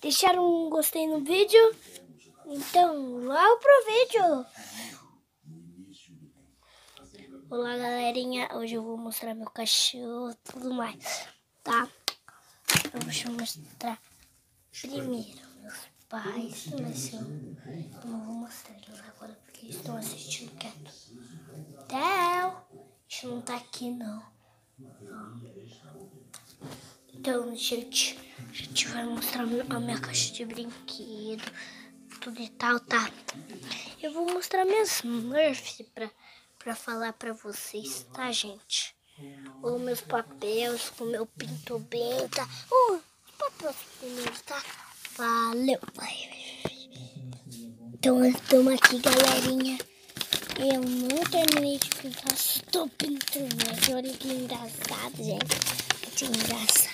deixaram um gostei no vídeo. Então, vamos pro vídeo. Olá, galerinha. Hoje eu vou mostrar meu cachorro e tudo mais, tá? Eu vou mostrar primeiro meus pais, mas eu não vou mostrar eles agora porque eles estão assistindo quieto. Theo! A gente não tá aqui, não. Então, a gente vai mostrar a minha caixa de brinquedo, tudo e tal, tá? Eu vou mostrar minhas Smurfs pra falar pra vocês, tá, gente? Os meus papéis, o meu pinto bem, tá? Os papéis primeiro, tá? Valeu! Então, estamos aqui, galerinha. Eu não terminei de pintar, estou pintando. Olha que engraçado, gente. Que engraçado.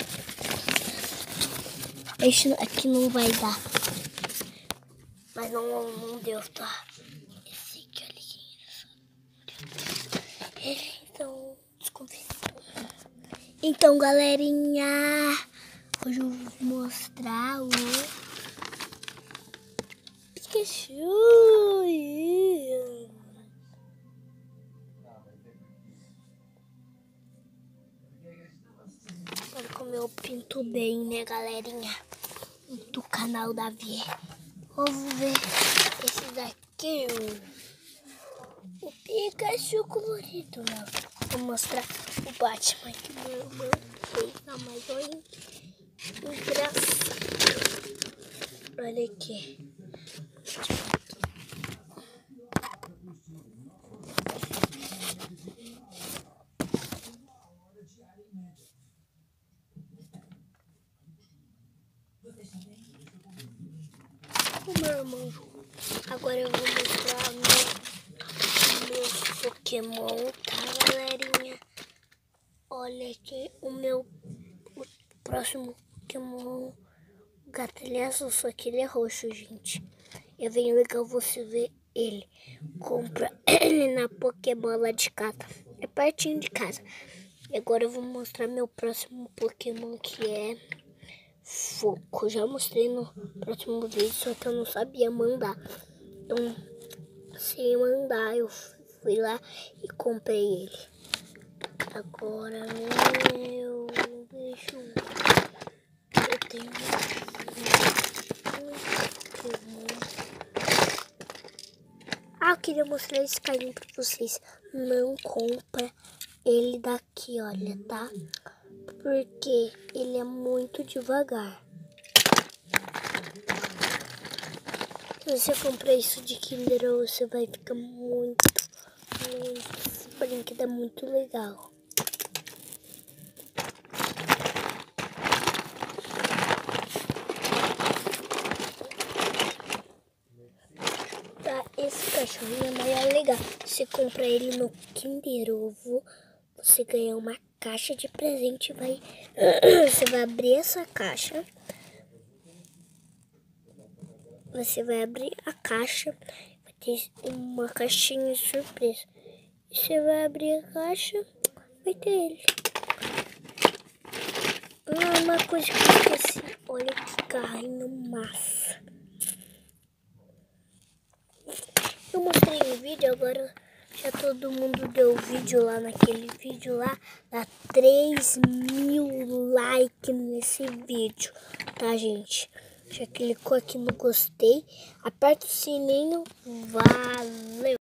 Esse aqui não vai dar. Mas não deu, tá? Esse aqui, olha que engraçado. Então, desconfio. Então, galerinha, hoje eu vou mostrar o Pikachu. Olha como eu pinto bem, né, galerinha? Do canal Davi. Vamos ver esse daqui, o Pikachu colorido, né? Vou mostrar o Batman que meu irmão fez. Não, mas olha engraçado. Olha aqui. O meu irmão. Agora eu vou mostrar meu Pokémon, tá, galerinha? Olha aqui o próximo Pokémon. O gato, ele é azul, só que ele é roxo, gente. É bem legal você ver ele. Compra ele na Pokébola de casa. É pertinho de casa. E agora eu vou mostrar meu próximo Pokémon, que é Foco. Já mostrei no próximo vídeo, só que eu não sabia mandar. Então, sem mandar, eu fui lá e comprei ele. Agora, deixa eu tenho eu queria mostrar esse carinho pra vocês. Não compra ele daqui, olha, tá? Porque ele é muito devagar. Se você comprar isso de Kinder, você vai ficar muito. Esse brinquedo é muito legal. Tá, esse cachorrinho é mais legal. Você compra ele no Kinder Ovo, você ganha uma caixa de presente. Você vai abrir essa caixa. Você vai abrir a caixa, vai ter uma caixinha de surpresa. Você vai abrir a caixa, vai ter ele. Uma coisa que eu esqueci. Olha que carrinho massa. Eu mostrei no vídeo, agora já todo mundo deu vídeo lá naquele vídeo lá. Dá 3.000 likes nesse vídeo, tá, gente? Já clicou aqui no gostei, aperta o sininho, valeu!